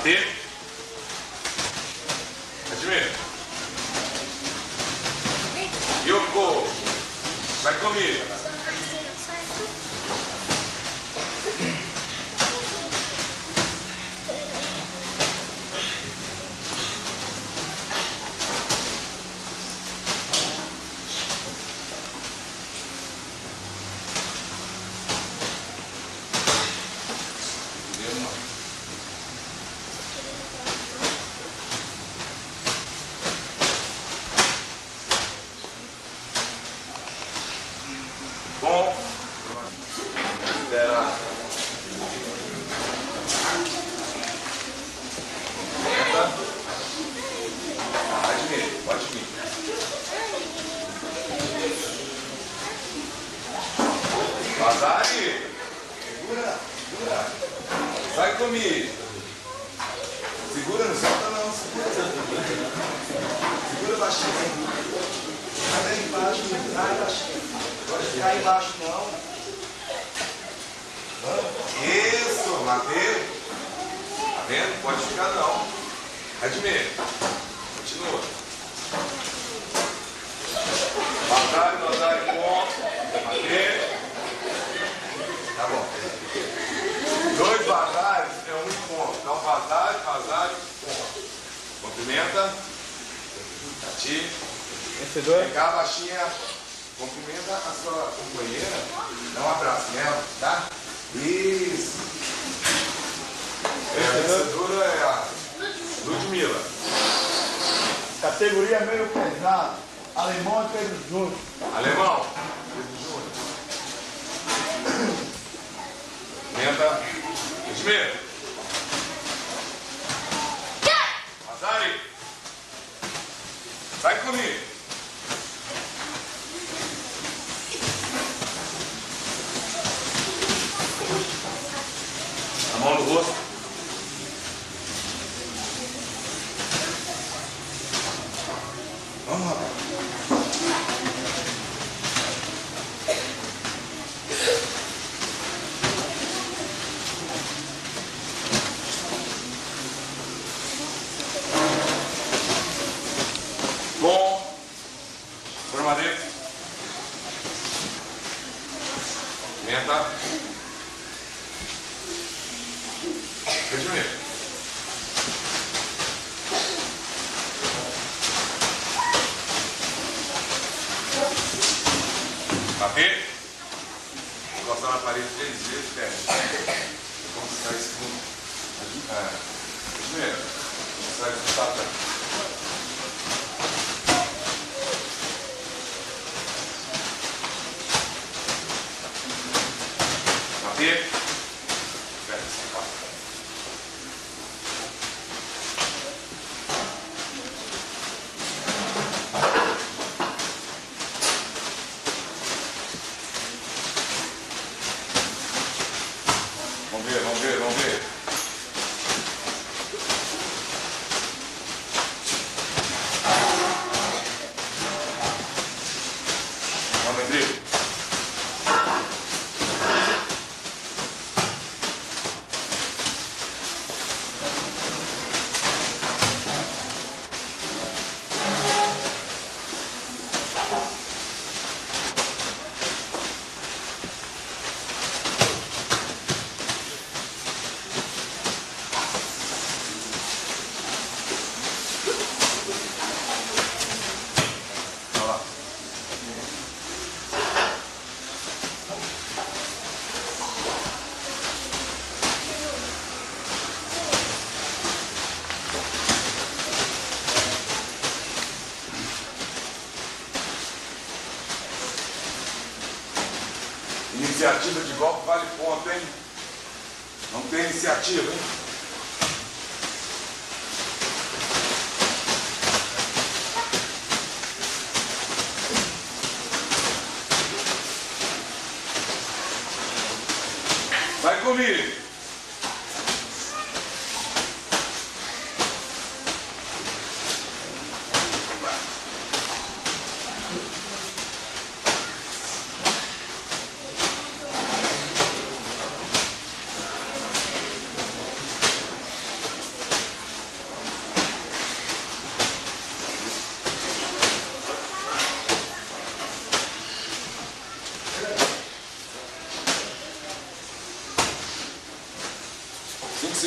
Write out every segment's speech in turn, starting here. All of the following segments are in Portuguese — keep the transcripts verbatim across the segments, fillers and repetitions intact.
Bater. Admira. Yoko. Vai comigo. Bom, espera. Entra. Admire, pode vir. Vazare. Segura, segura. Sai comigo. Segura, não solta não. Segura, segura baixinho. Sai daí embaixo, sai baixinho. Pode ficar embaixo não. Isso, Mateus. Tá vendo? Pode ficar não. Admire. Continua. Vazare, vazare, ponto. Mateus. Tá bom. Dois vazares é um ponto. Então vazare, vazare, ponto. Cumprimenta. Tati. Vencedor. Vem cá, baixinha. Cumprimenta a sua companheira, dá um abraço nela, tá? Isso! É, a vencedora é a Ludmila. Categoria meio pesado, Alemão e Pedro Júnior. Alemão, Pedro Júnior. Tenta. Edmir. Vazare. Vai comigo. A mão no rosto. Vamos lá. Bom. Formadeiro. Menta. Admire. Bater. Encostar na parede três vezes, teste. Conquistar esse fundo. Admire. Conquistar esse tapa. Bater. Vamos ver, vamos ver, vamos ver. Vamos, André. Iniciativa de golpe vale ponto, hein? Não tem iniciativa, hein? Vai comigo.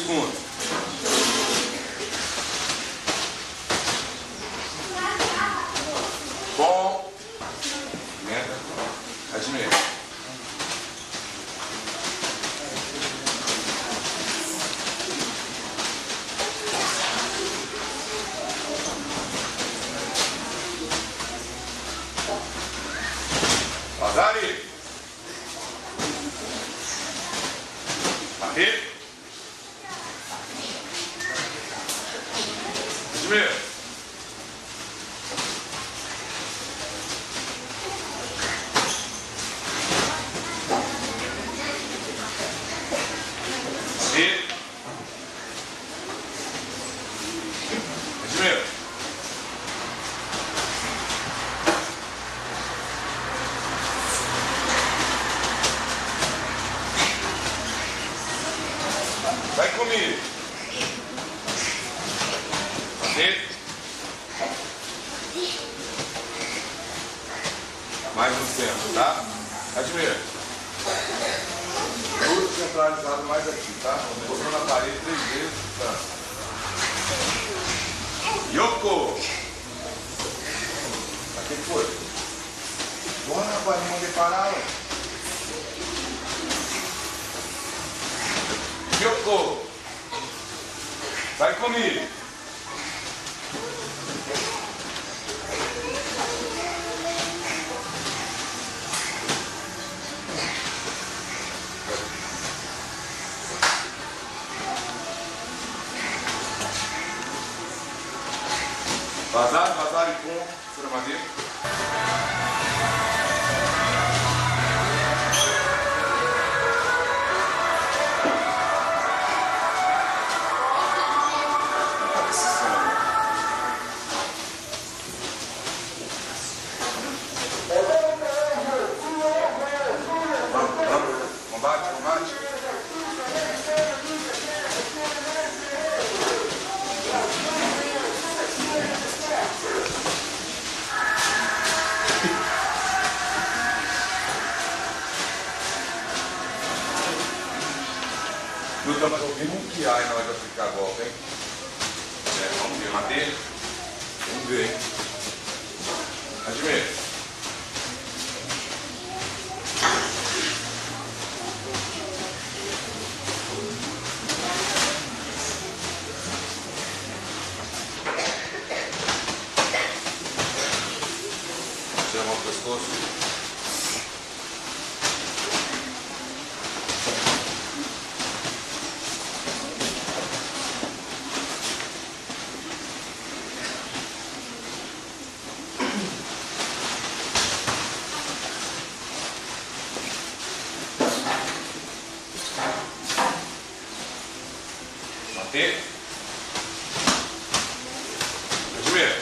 segundo. Bom. Pimenta. Admira. Vazari. Aqui. Admira. Aqui. Admira. Vai comigo. Aqui. Mais no centro, tá? Admira. Tudo centralizado mais aqui, tá? Encostando na parede três vezes, tá? Yoko. Aqui foi. Bora, rapaz, não mandei parar, ué. Yoko. Vai comigo. Vazar, vazar e com Suramadi. Vamos, vamos. Combate, combate. Luta, mas ouvimos um que há na hora de aplicar a golpe, hein? É, vamos ver, matei. Vamos ver, hein? Admira. Tira a mão do pescoço. Manter. Admira.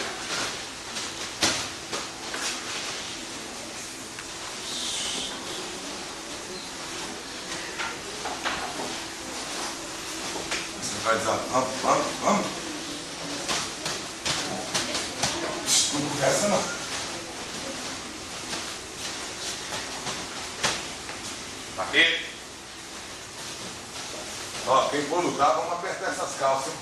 Centralizado. Vamos, vamos, vamos. Não conversa não. Aqui. Ó, quem for lutar, vamos apertar essas calças, hein?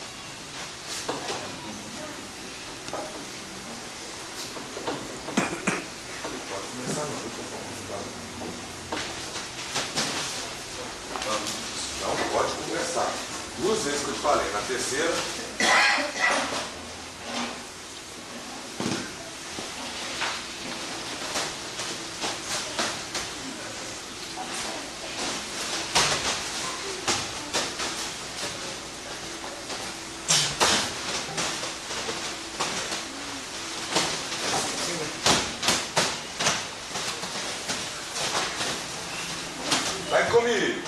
Pode começar não. Não pode conversar. Duas vezes que eu te falei. Na terceira... Vai comigo.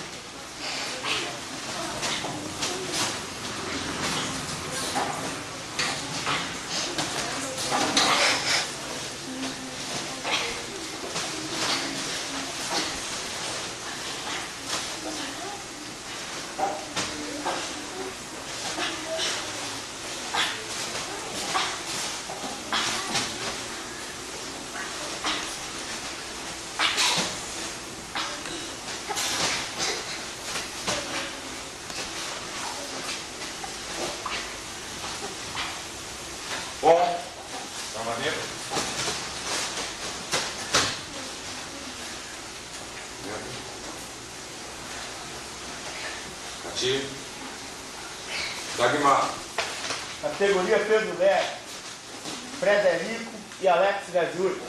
Aqui. Dagmar. Categoria peso leve. Frederico e Alex Gajuri.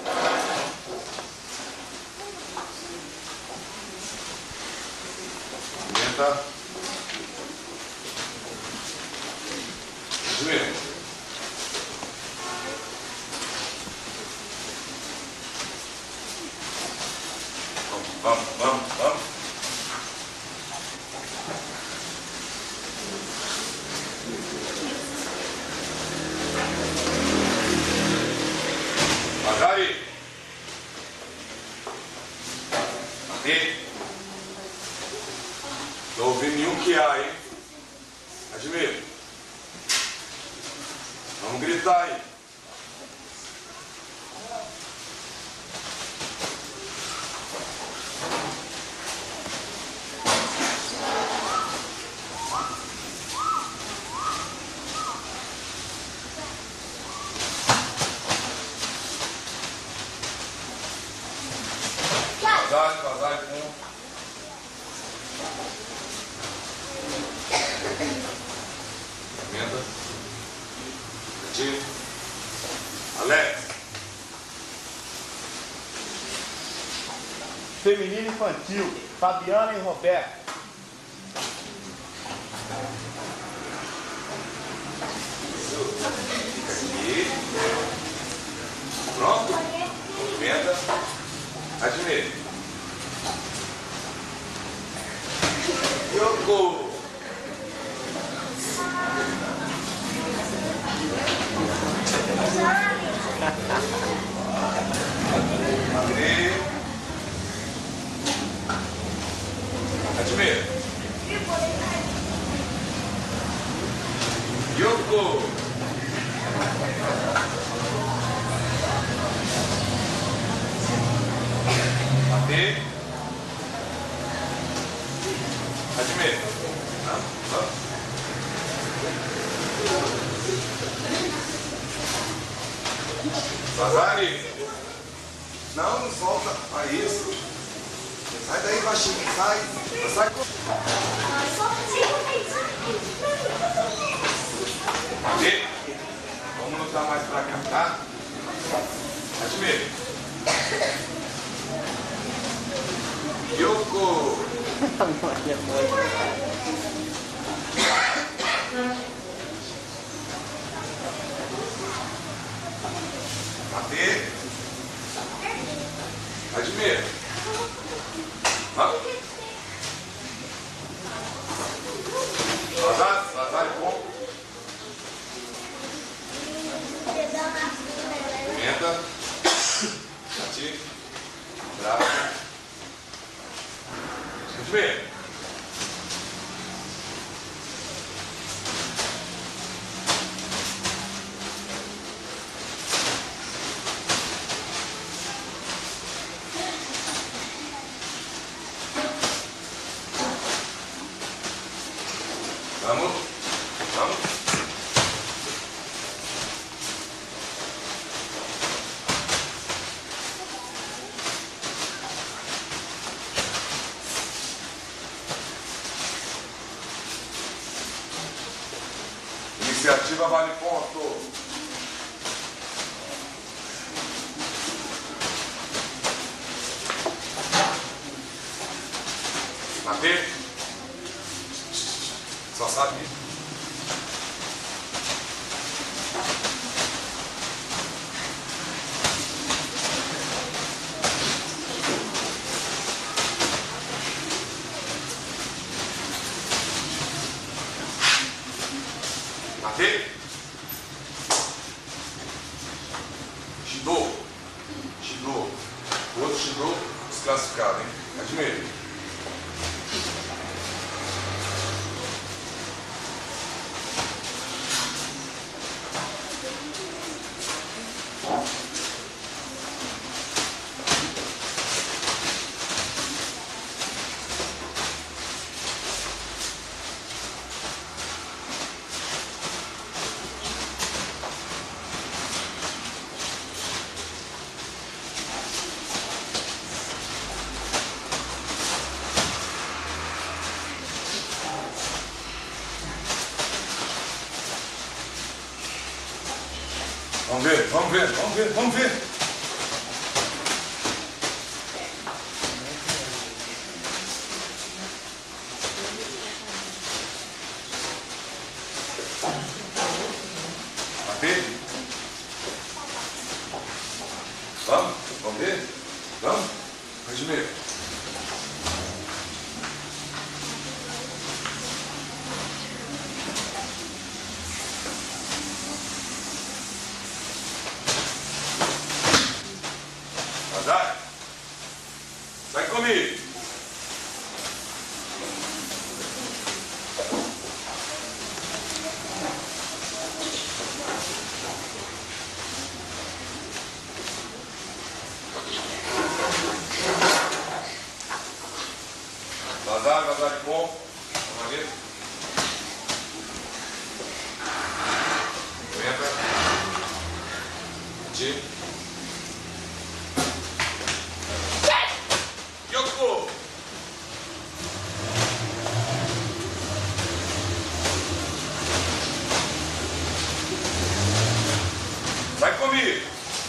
Pimenta. Joelho. Vamos, vamos, vamos. Magari. Aqui. Não ouvi nenhum que há, hein? Admiro. Vamos gritar aí. Vazar, vazar com... Pimenta. Aqui. Alex. Feminino infantil. Fabiana e Roberto. Aqui. Pronto? Pimenta. Admiro. Yoko. Admiro. Admiro. Yoko. Admiro. Admiro. Vazari. Não, não solta. Aí isso. Sai daí, baixinho. Sai. Sai. Aqui. Vamos lutar mais pra cá, tá? Admiro. Yoko. Bater. Admiro. Vamos. Vazar, vazar e bom. Pimenta. Aqui. Bravo. Admiro. Vamos, vamos. Iniciativa vale ponto. Bater. Só sabe. Bater. Shido. Shido. O outro Shido desclassificado, hein? Admiro. vamos ver, vamos ver, vamos ver. Bater? Vamos, vamos ver? Vamos? Regimento. Azar, sai comigo. Vazar, vazar de bom. Vamos ali. Entra. Tira. Yoko! Vai comigo!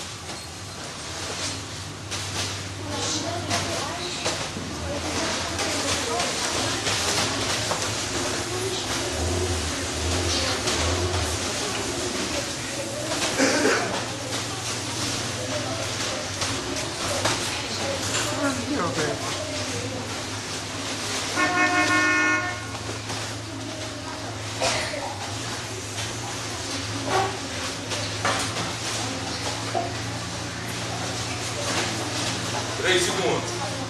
Três segundos.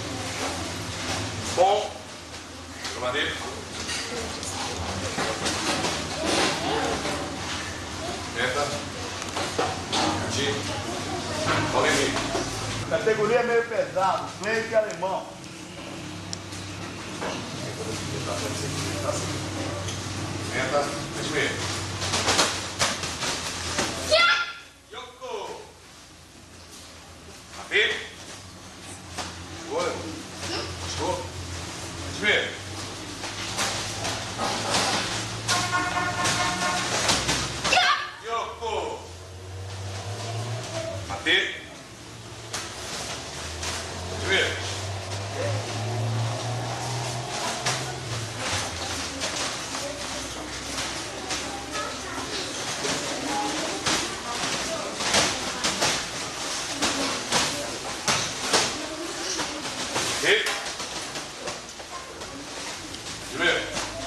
Bom. Maneiro. Meta. Tira. Olha aí. Categoria meio pesado, Cleide alemão. Meta. Regimento. Yoko. Bater. Agora. Estou. Regimento. Yoko. Bater. Regimento. E primeiro.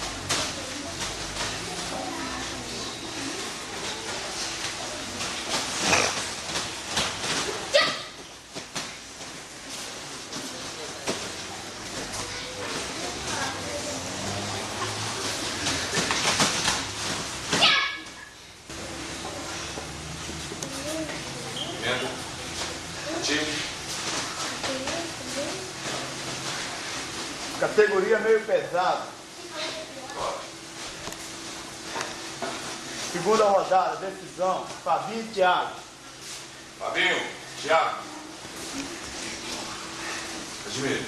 Emenda. Time. Categoria meio pesado. Segunda rodada, decisão, Fabinho e Thiago. Fabinho, Thiago. Regimento.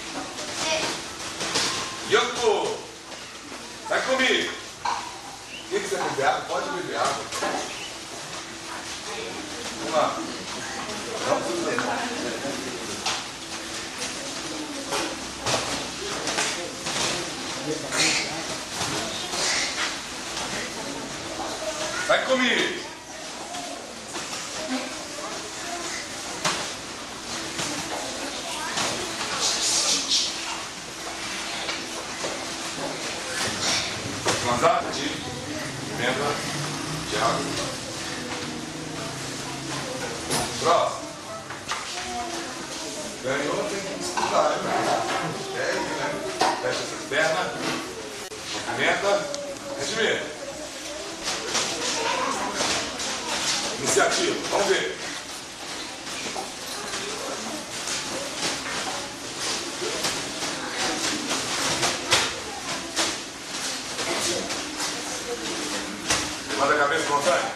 Yoko. Sai comigo. O que, que você quer beber água? Pode beber água. Vamos lá. Vamos fazer. Vai comigo. Lançar, tira, emenda, Thiago. Próximo. Ganhou, tem que disputar, né? É, né? Fecha essas pernas. Movimenta. Regimento. Iniciativa. Vamos ver. Levanta a cabeça, montanha.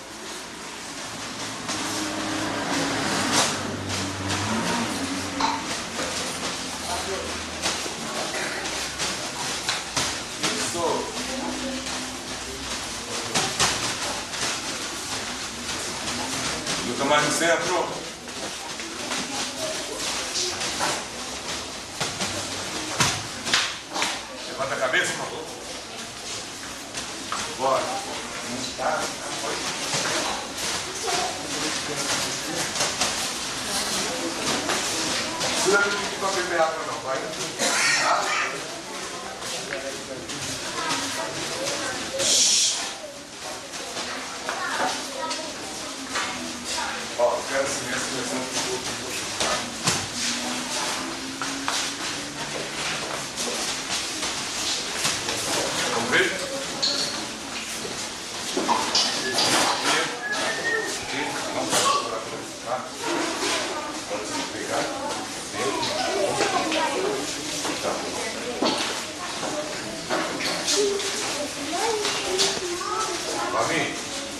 Isso. centro. Levanta a cabeça, por favor. Bora. Tá, foi. Não precisa pedir para beber água, não, vai. Tá? Ó, eu quero silêncio começando por outro. Vamos ver? Vamos procurar por aqui, tá? Pode pegar. Tá. Vamos.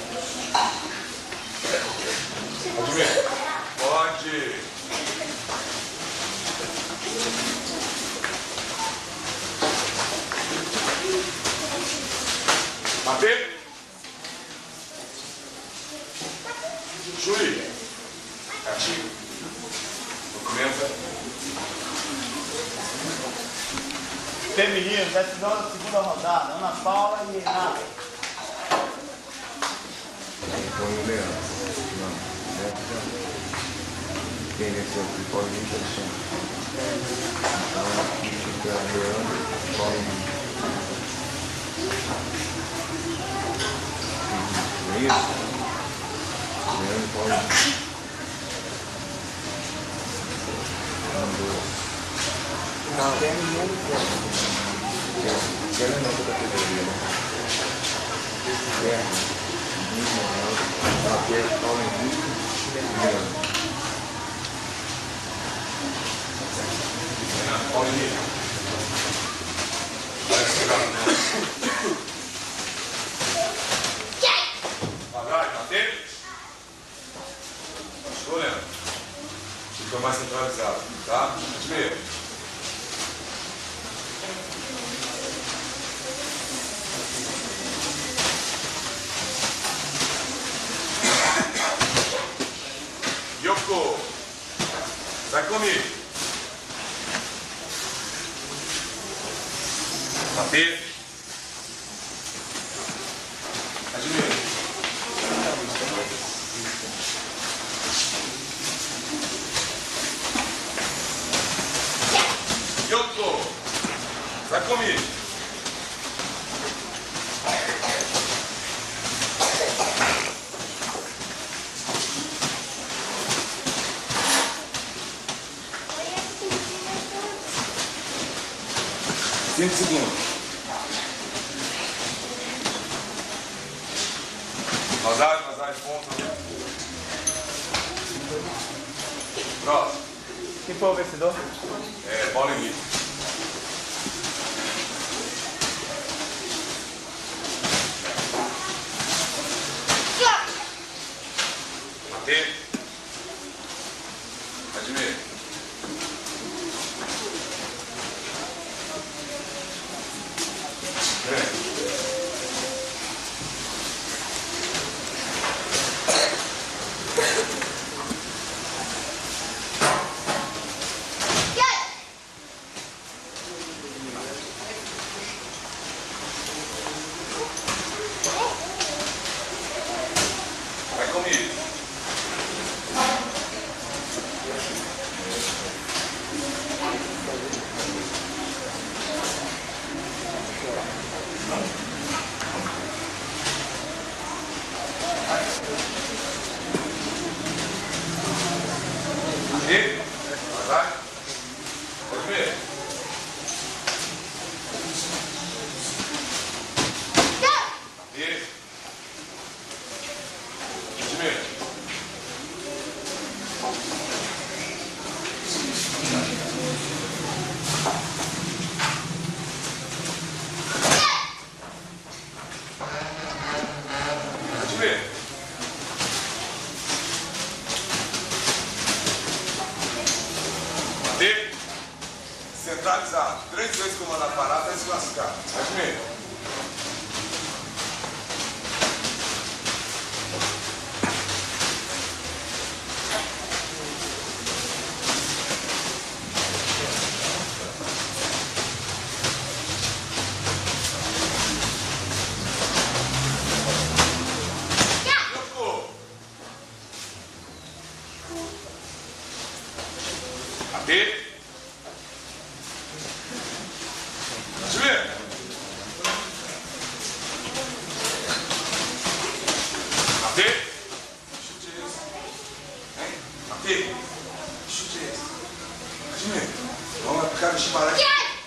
Pode ver? Pode. Bater. Júlia. Catinho. Documenta. Feminino, decisão da segunda rodada. Ana Paula e Renato. Foi o Leandro. Quem venceu aqui foi o Richardson. Então aqui fica Leandro, Paulo. É isso? Leandro e Paulo. Não, tem nenhum. Quer não da categoria, né? É. Aqui é Paulo Henrique e Leandro. Paulo Henrique. Parece legal, né? Vai, bater. Estou olhando. Fica mais centralizado, tá? Primeiro. Yoko. Vai comigo. Bater. Admira. Yoko. Vai comigo. Cinco segundos. Rosário, Rosário, ponta. Próximo. Quem foi o vencedor? É, Paulo Henrique. Bater. Admira. É. Vai comigo. E? Vai. Pode ver. E? Pode ver. Pode ver. Bater. Centralizado. Três vezes comando a parada até se lascar. Pode ver. Bater. Joelho. Bater. Chute esse. Hein? Bater. Chute esse. Joelho. Vamos lá pro cara de chimarrão.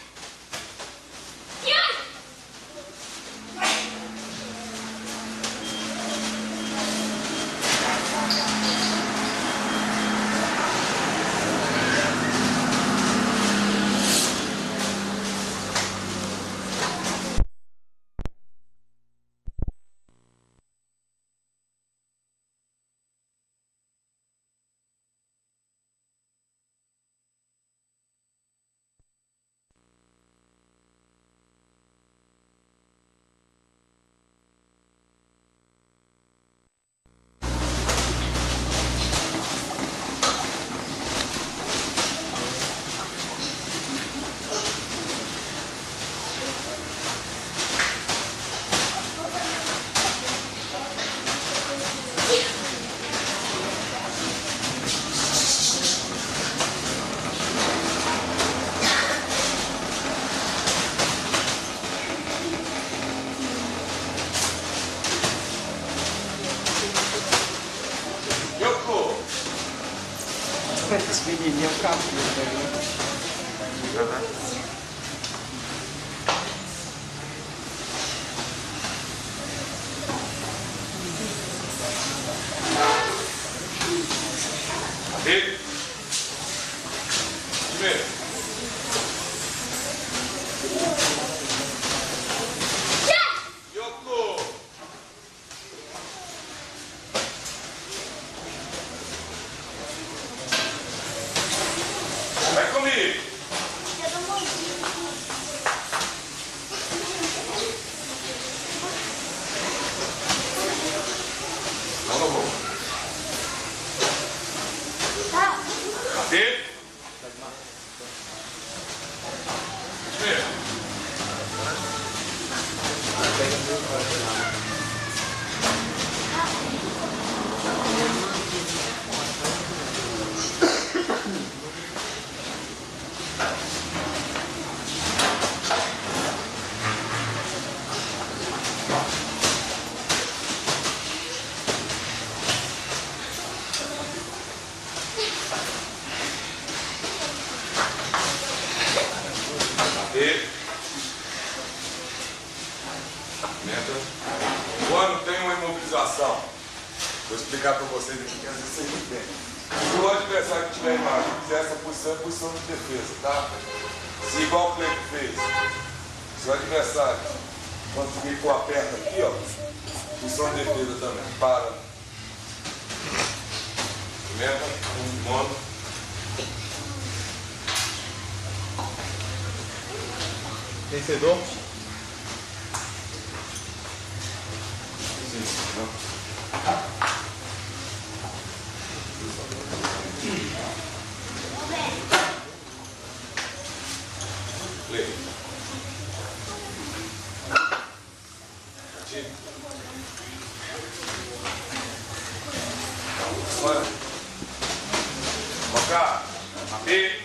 Esse menininho é um cabelo, né? Bater. Primeiro. Yoko. Vai comigo. Não, não vou. Bater. Primeiro. Bater. Meta. Quando tem uma imobilização, vou explicar para vocês aqui que às vezes vocês não entendem. Se o adversário que estiver embaixo fizer essa posição, é posição de defesa, tá? Se igual o Cleiton fez, se o adversário conseguir pôr a perna aqui, ó, posição de defesa também. Para. Meta. Um mono. Vencedor? Sim, não. Play. Aqui. Olha. Focar. Bater.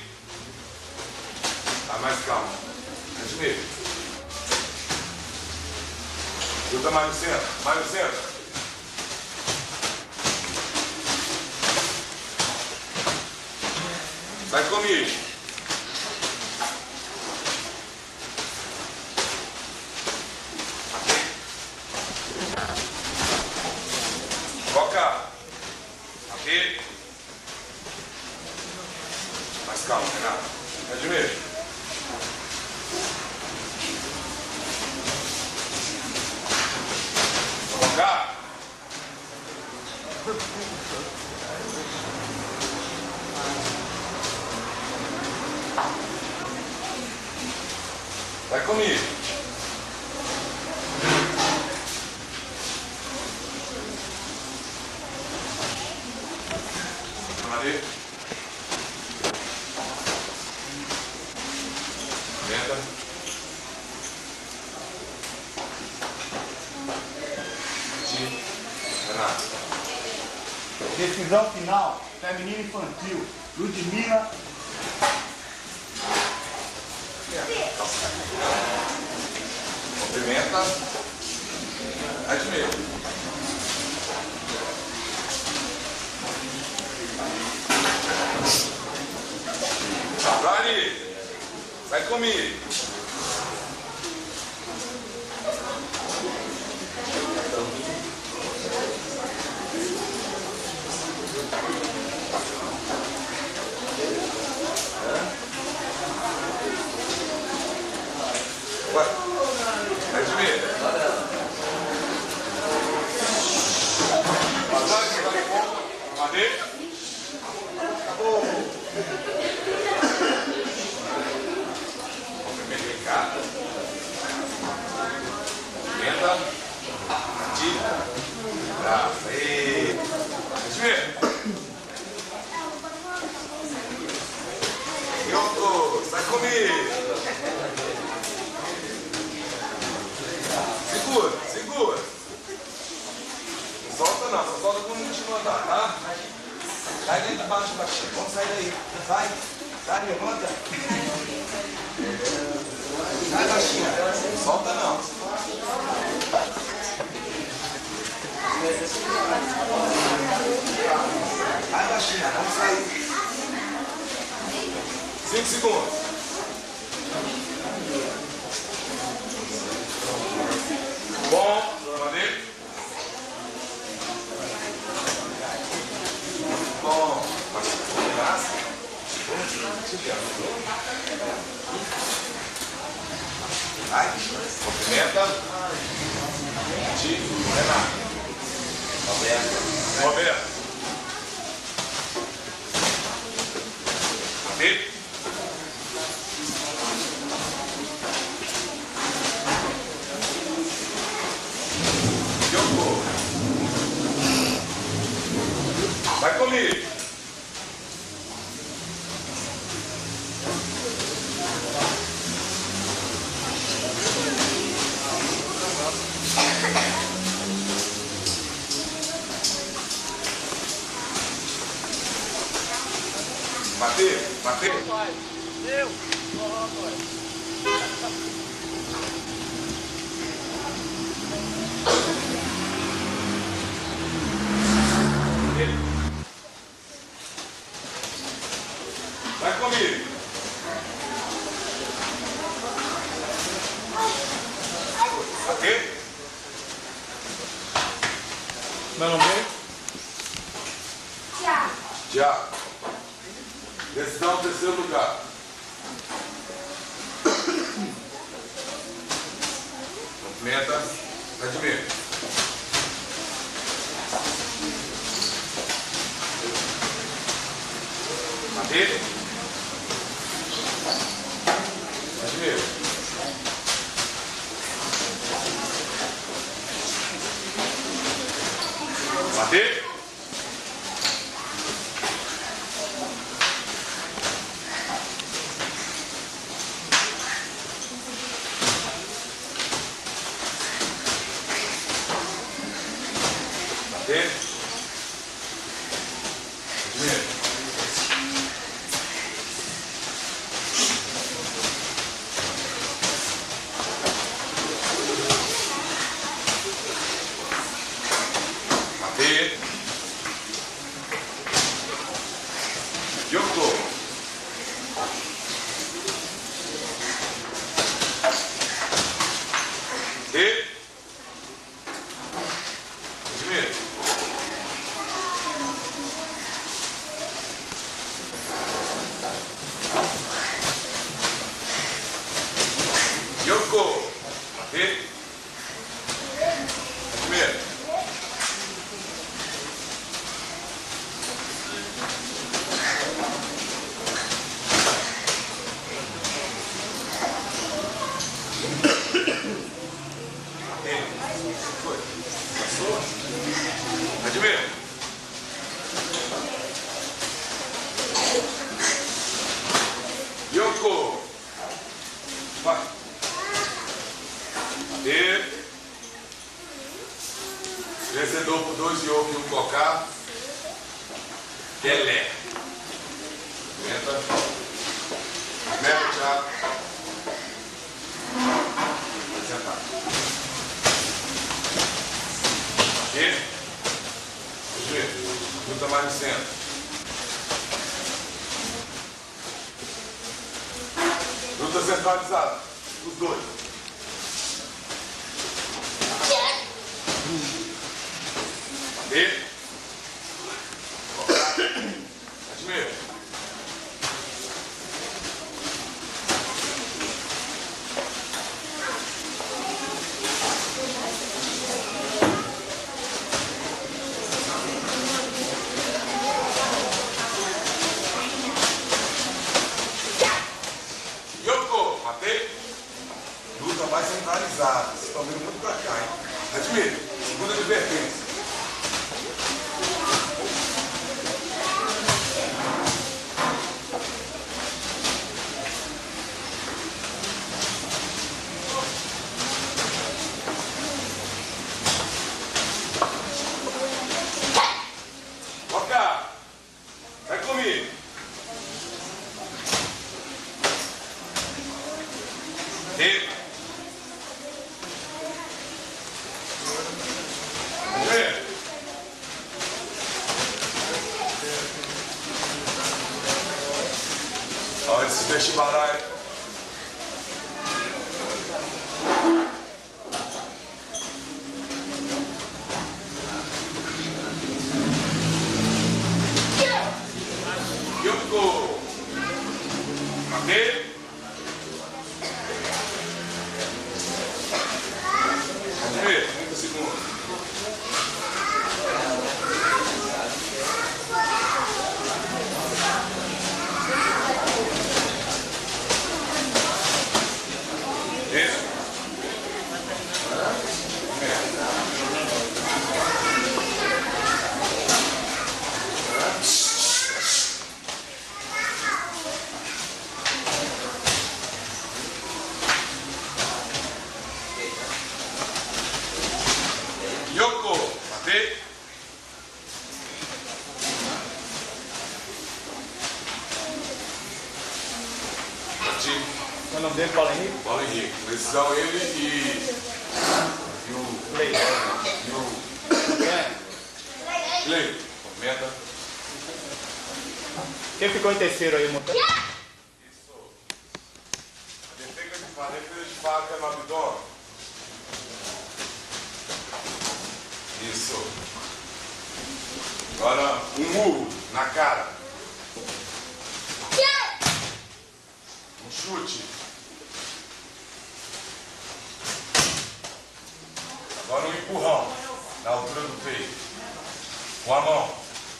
Tá mais calmo. Admiro. Luta mais no centro. Mais no centro. Sai comigo. Foca. Aqui. Mais calma, Renato. Admiro. Focar. Vai comigo. Ali. Meta. Ti. Renato. Decisão final, feminino infantil. Ludmila Movimenta. Admira. Dani, vai comigo. Vai. Admira. Passar aqui, vai com madeira. Tenta. Tira. Braço. Aí. Deixa eu ver. Yoko, sai comigo. Segura, segura. Não solta não, só solta quando a gente mandar, tá? Sai daí de baixo, baixinho. Vamos sair daí. Sai. Sai, levanta. Sai, baixinho. Solta não. Vai, baixinha, vamos sair. Cinco segundos. Bom, dona dele. Bom, graça. Vai, movimenta. Tiro, Renato. Roberto. Roberto. Dele. Yoko. Vai comigo. Bateu, bateu. Eu. Vai comigo. Bateu. Meu nome é? Tiago. Tiago. Decisão ao terceiro lugar. Movimenta. Admira. Admira. Admira. Bater. Bater. Admira. Bater. Yoko. E. Admira. Yoko. Bater. Admira. Foi. Passou. Admira. Yoko. Vai. Bater. Vencedor por dois Yoko e um Cocá. Pelé. Entra. Mero, Thiago. Vai sentar. mais no centro. Luta centralizada. Os dois. E. Admira. Yoko, matei. Luta mais centralizada. Vocês estão vindo muito pra cá, hein? Admira. Segunda advertência. Vai comigo. E. Vê. Olha esse vestibular. Yoko. Matei. Vamos ver, trinta segundos. Isso. Yoko, matei. Bati. O nome dele, Paulo Henrique? Paulo Henrique. Precisão ele e. E o. Clay. E o. É. Clay. Comenta. Quem ficou em terceiro aí, Montanha? Isso. A defesa de faca, a defesa de faca no abdômen. Isso. Agora um murro na cara. Um chute. Agora um empurrão na altura do peito. Com a mão.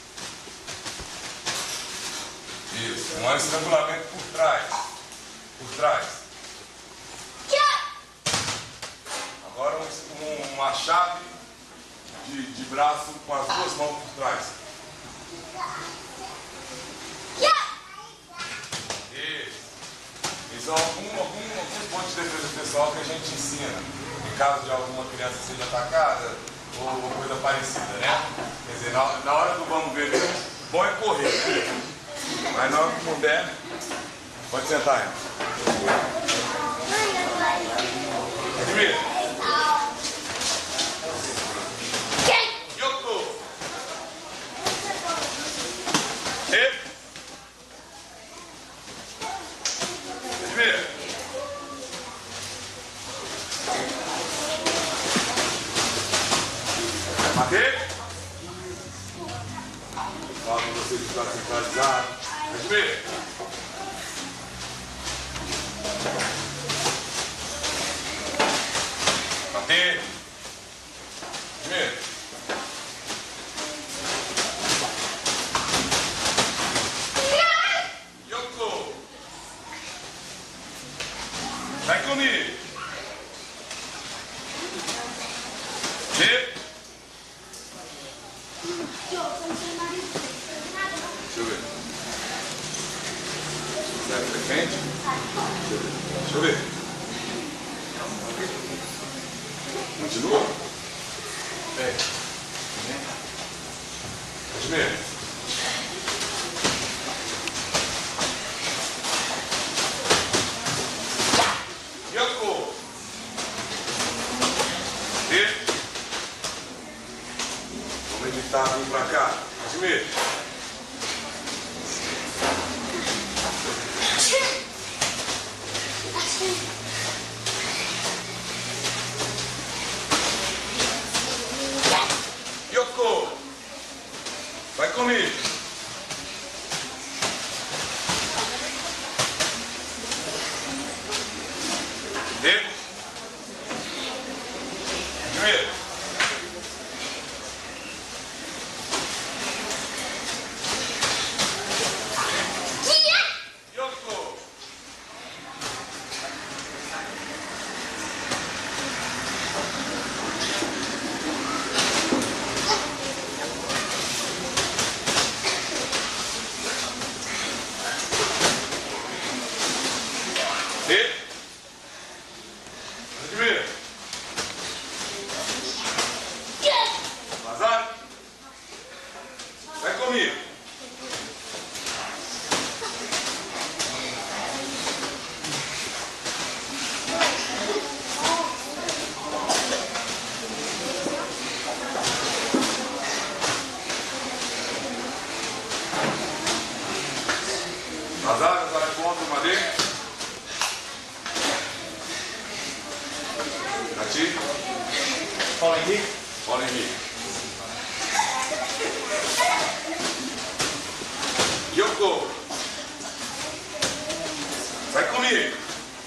Isso. Um estrangulamento por trás. Por trás. Agora um, uma chave de, de braço com as duas mãos por trás. Isso. Isso é algum, algum, algum ponto de defesa pessoal que a gente ensina. Em caso de alguma criança seja atacada ou, ou coisa parecida, né? Quer dizer, na, na hora do vamos ver mesmo, bom é correr. Mas na hora que puder, pode sentar, hein? Admira. Yoko. E. Admira. Matei. Fala pra você que está centralizado. Admira. Matei. Admira. Yoko. Vai comigo. E. Deixa eu ver. Sai pra frente. Deixa eu ver. Continua? É. Admira. Yoko. E. Vamos editar vir pra cá. Admira. Henrique. Paulo Henrique. Yoko. Sai comigo.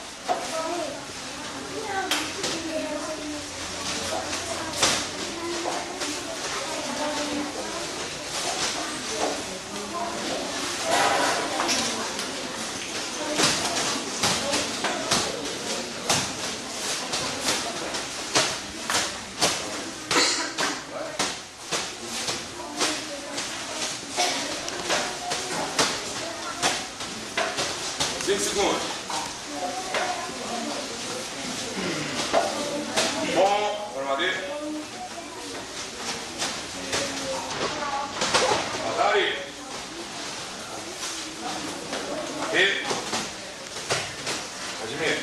Cinco segundos. Bom, armadeiro. Atari. E. Admir.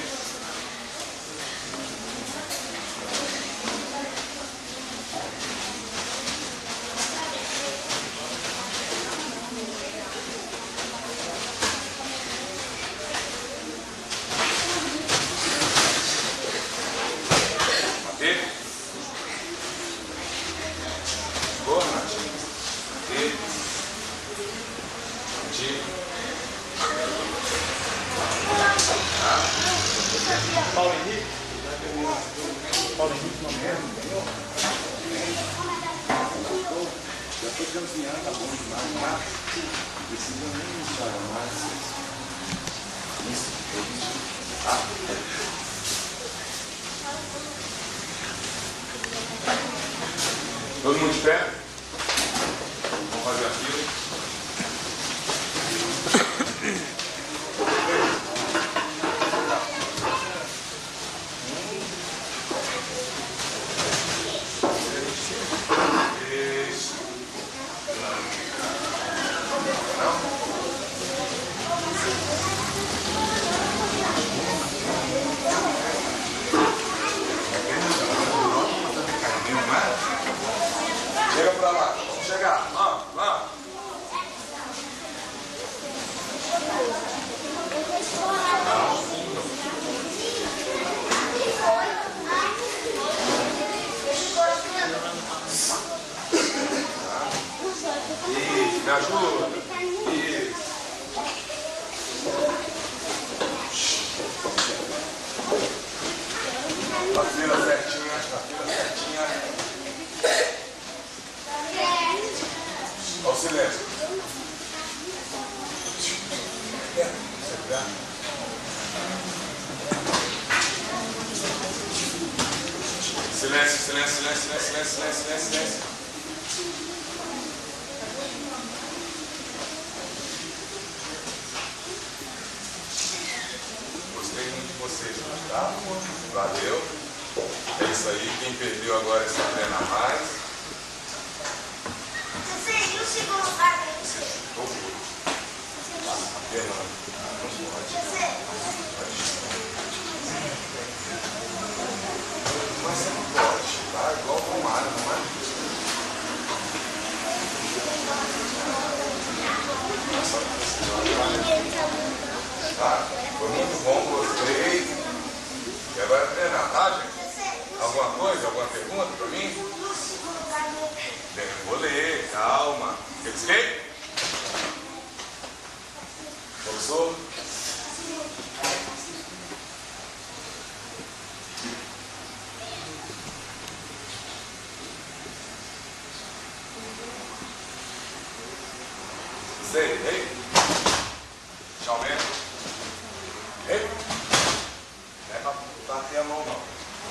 Boa, Nath. E. De. Paulo Henrique. Paulo Henrique não mesmo, ganhou? Já foi campeão, tá bom demais, tá? Precisa nem usar mais. Isso, isso. Tá? Todo mundo de pé? Vamos fazer a fila. Isso. Chega pra lá, vamos chegar. Vamos, vamos. Isso, me ajuda. Isso. A fila certinha, a fila certinha. Olha o silêncio. Silêncio, silêncio, silêncio, silêncio, silêncio, silêncio, silêncio. Gostei muito de vocês, tá? Valeu. É isso aí. Quem perdeu agora é só treinar mais. Você viu o segundo lugar? Você chutou o gol. Fernando, não pode. Mas você não pode chutar igual o Romário, não é? Tá? Foi muito bom, gostei. E agora é treinar, tá, gente? Alguma coisa, alguma pergunta pra mim? Vou ler, calma. Quer dizer? Professor? Sei, ei? Tchau, mesmo. Ei? Não é pra bater a mão, não.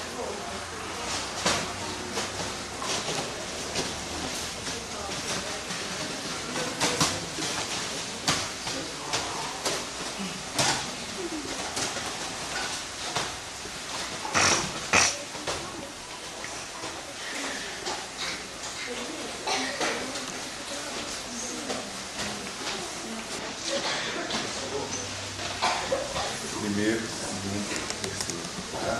Primeiro, segundo, terceiro. Tá?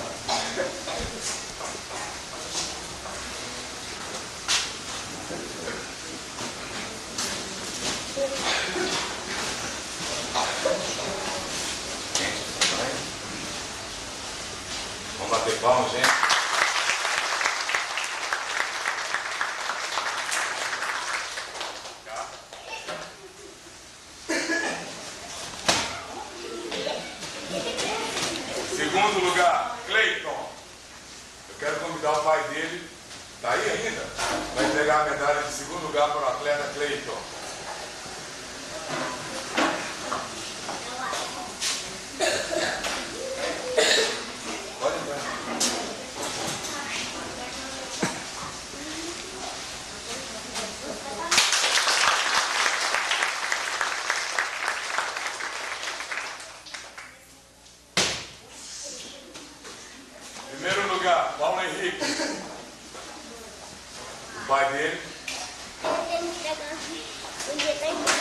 Vamos bater palmas, gente. Segundo lugar, Cleiton. Eu quero convidar o pai dele, está aí ainda, para entregar a medalha de segundo lugar para o atleta Cleiton. Pode entrar. Primeiro lugar, Paulo Henrique. O pai dele. Um dia tem que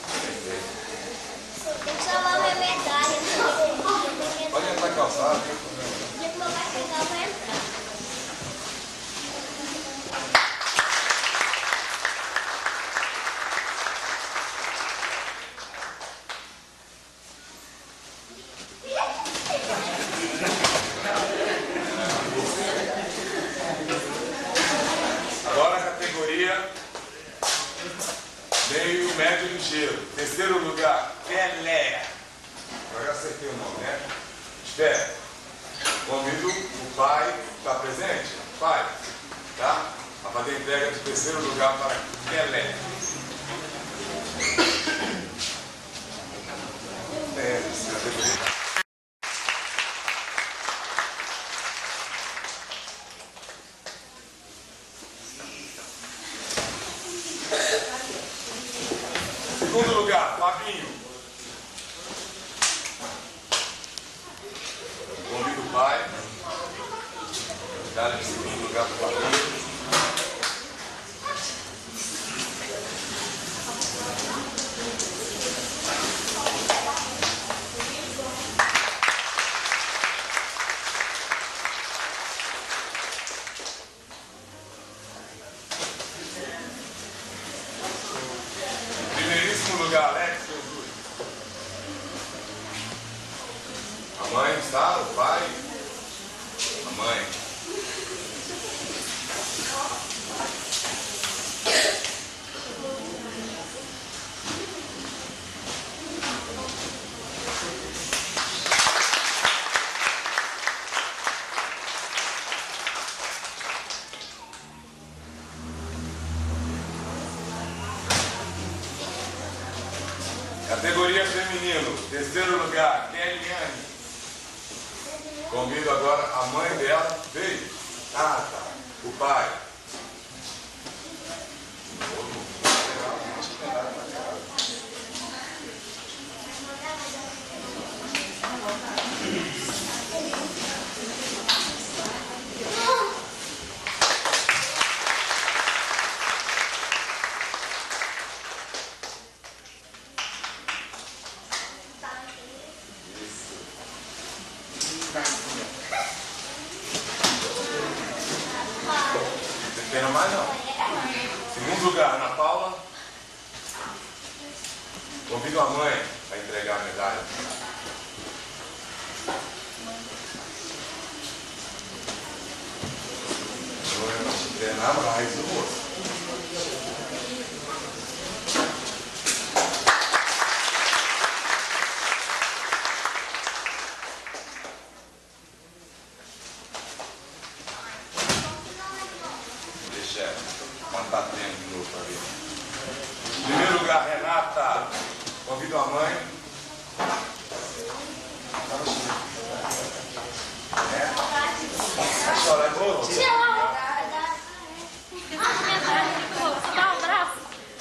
tem que salvar minha medalha. Pode entrar calçado. O dia que meu pai pegar, vai entrar. Agora a categoria meio médio ligeiro. Terceiro lugar, Pelé. Agora eu acertei o nome, né? Espera. Convido o pai, está presente? Pai, tá? A fazer a entrega de terceiro lugar para Pelé. É, essa categoria. Segundo lugar, Fabinho. Convido o pai. Dá-lhe segundo lugar para o Fabinho. Primeiríssimo lugar, Alex Jesus. A mãe está, o pai, a mãe. Categoria feminino, terceiro lugar, Eliane. Convido agora a mãe dela, veio. Ah, tá. O pai. Tem mais não? Segundo lugar, Ana Paula. Convido a mãe a entregar a medalha. Eu vou te treinar mais o moço. Matar tempo de novo para ver. Em primeiro lugar, Renata. Convido a mãe. É? A senhora é boa? Dá um abraço.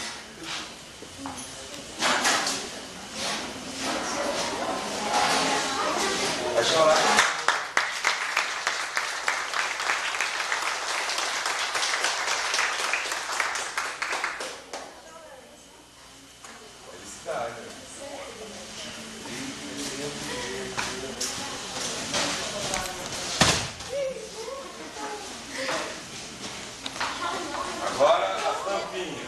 Vai chorar. Agora a tampinha.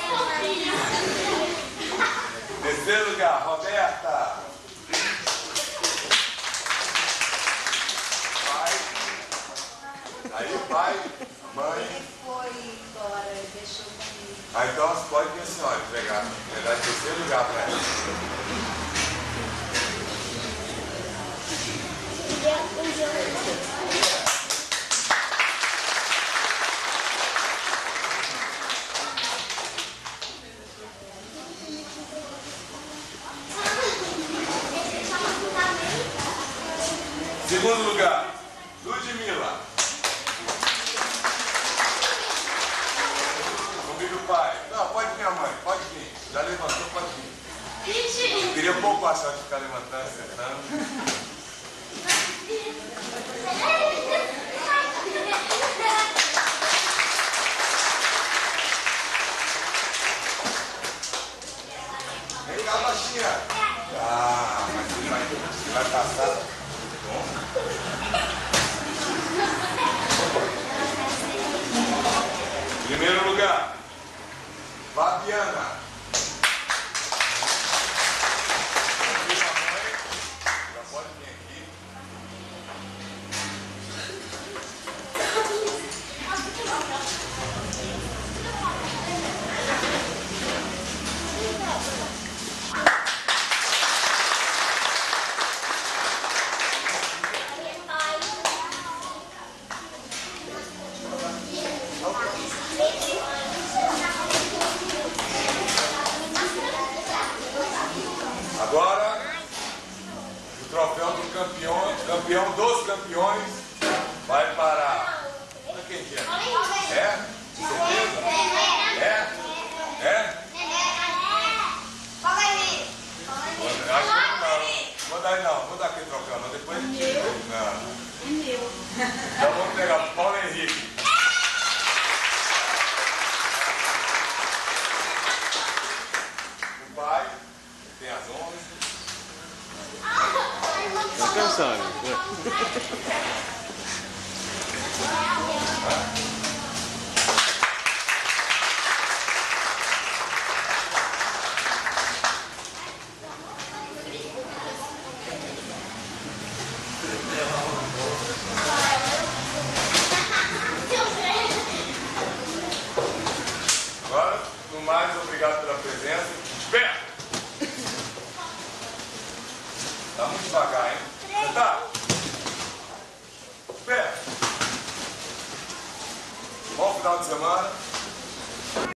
Terceiro lugar, Roberta. Pai. Aí o pai, a mãe. Ele foi embora, deixou comigo. Ah, então pode vir a senhora entregar. Entregar de terceiro lugar para ela. Segundo lugar, Ludmilla. Comigo, pai. Não, pode vir a mãe, pode vir. Já levantou, pode vir. Eu queria um pouco achar de ficar levantando, sentando. Vem cá, baixinha. Ah, mas ele vai, ele vai passar. Bom. Primeiro lugar, Fabiana. Já pode vir aqui. Agora, o troféu do campeão, campeão dos campeões, vai para... Para quem que é? É? Certeza? É? É? Acho que não. Vou dar não, vou dar aquele troféu, não. Depois a gente... Não. Então vamos pegar o Paulo Henrique. O pai, que tem as honras. Tá cansado. Agora, no mais, obrigado pela presença. Espera! Tá muito devagar, hein? Tá? Espera! Bom final de semana.